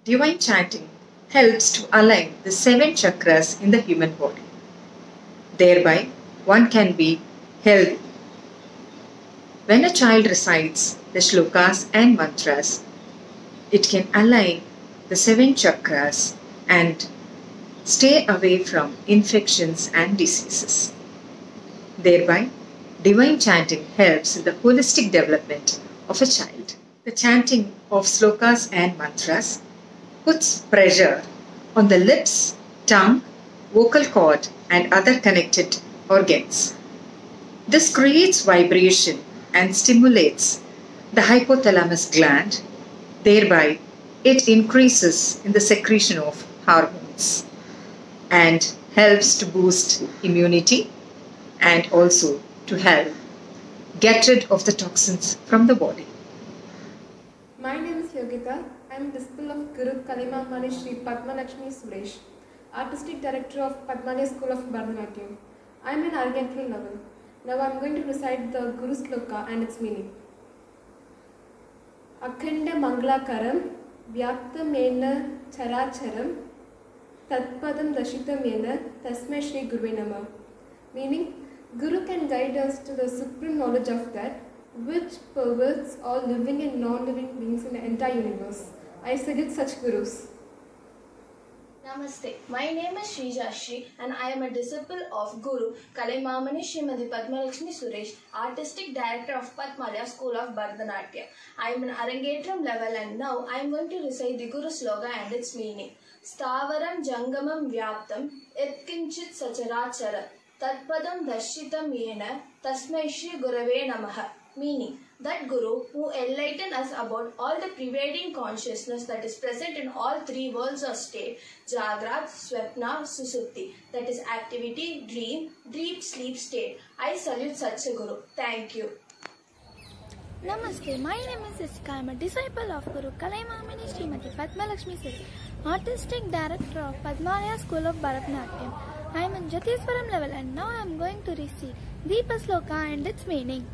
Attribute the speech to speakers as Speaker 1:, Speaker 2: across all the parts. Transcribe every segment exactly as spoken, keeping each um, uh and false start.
Speaker 1: Divine chanting helps to align the seven chakras in the human body. Thereby, one can be healthy. When a child recites the shlokas and mantras, it can align the seven chakras and stay away from infections and diseases. Thereby, divine chanting helps in the holistic development of a child. The chanting of slokas and mantras puts pressure on the lips, tongue, vocal cord, and other connected organs. This creates vibration and stimulates the hypothalamus gland. Thereby, it increases in the secretion of hormones and helps to boost immunity and also to help get rid of the toxins from the body.
Speaker 2: My name is Yogita. I am disciple of Guru Kalaimamani Sri Padma Lakshmi Suresh, Artistic Director of Padmalaya School of Bharatanatyam. I am in Argentine level. Now I am going to recite the Guru Sloka and its meaning. Akhanda Mangalakaram Vyaptamena Characharam Tatpadam Dashitamena Tasmai Shri Guruve Namah. Meaning, Guru can guide us to the supreme knowledge of that which pervades all living and non-living beings in the entire universe. I salute such Gurus.
Speaker 3: Namaste. My name is Srijashri and I am a disciple of Guru Kalaimamani Srimati Padma Lakshmi Suresh, Artistic Director of Padmalaya School of Bharatanatyam. I am in Arangetram level and now I am going to recite the Guru Sloka and its meaning. Stavaram Jangamam Vyaptam Etkinchit Sacharachara Tatpadam Dashitam Yena Tasmai Shri Gurave Namaha. Meaning, that Guru who enlightened us about all the pervading consciousness that is present in all three worlds of state, Jagrat, Swapna, Susupti, that is activity, dream, dream, sleep state. I salute such a Guru. Thank you.
Speaker 4: Namaste, my name is Iska. I am a disciple of Guru Kalaimamani Srimati Padma Lakshmi Suresh, Artistic Director of Padmalaya School of Bharatanatyam. I am in Jatiswaram level and now I am going to recite Deepa Sloka and its meaning.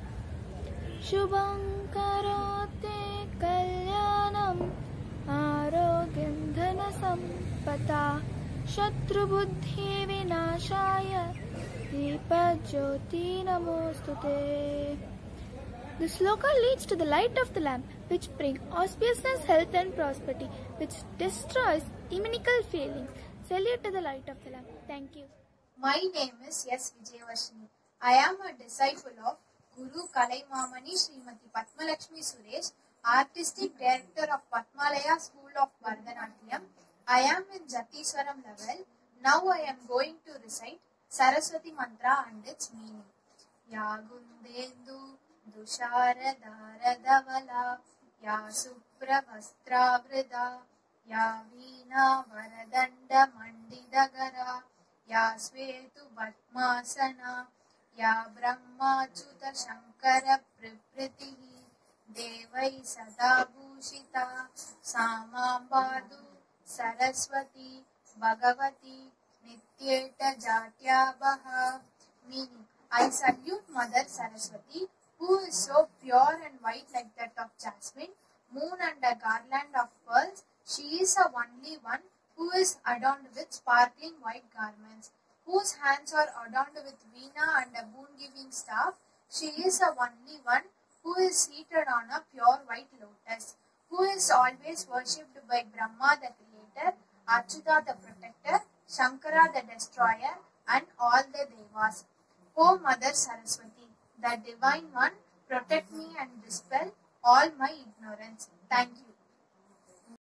Speaker 4: Shubham karote kalyanam arogyam dhana sampata shatru buddhi vinashaya deepa jyoti namostute. The sloka leads to the light of the lamp, which brings auspiciousness, health and prosperity, which destroys inimical feelings. Salute to the light of the lamp. Thank you.
Speaker 5: My name is S. Vijayavashini. I am a disciple of Guru Kalaimamani Srimati Padma Lakshmi Suresh, Artistic Director of Padmalaya School of Bharatanatyam. I am in Jatiswaram level. Now I am going to recite Saraswati Mantra and its meaning. Ya Gundendu Dushara Dharadhavala Ya Supra Vastravrida Ya Veena Varadanda Mandidagara Ya Svetu Bhatmasana Ya Brahma Chuta Shankara Pripritihi Devai Sadabhushita Samambadu Saraswati Bhagavati Nityeta Jatyabaha. Meaning, I salute Mother Saraswati, who is so pure and white like that of jasmine, moon and a garland of pearls. She is the only one who is adorned with sparkling white garments, whose hands are adorned with veena and a boon-giving staff. She is the only one who is seated on a pure white lotus, who is always worshipped by Brahma the creator, Achyuta the protector, Shankara the destroyer, and all the devas. O Mother Saraswati, the Divine One, protect me and dispel all my ignorance. Thank you.